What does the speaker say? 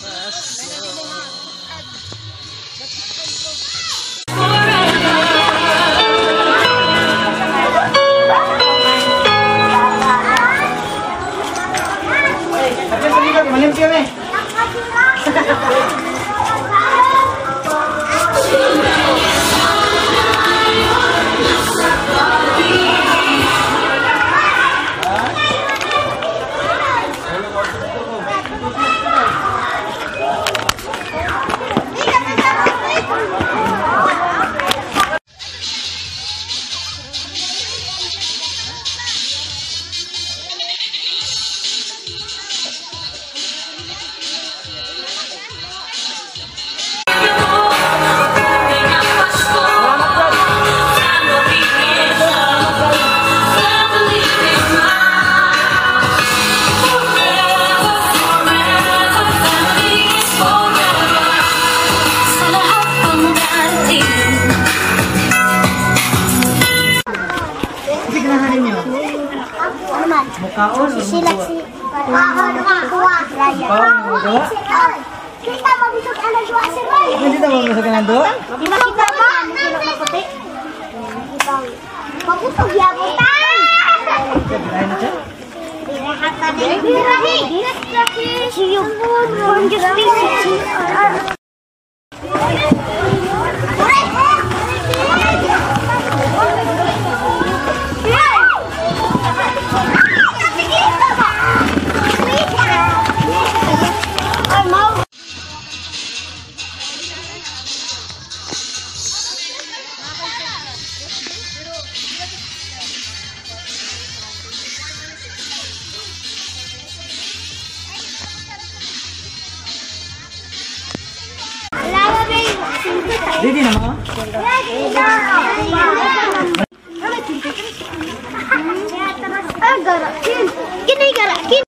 Kaon Sila si kuha raya. Kita mabusog ana dua si Ray. Hindi ta mabusog ana do? Di makita ba? Sila na puti. Mabusog ya buta. Ay na siya. Hata ni Rahi. Siyo pun justice. Ready na mo? Garakin. Kinay garakin.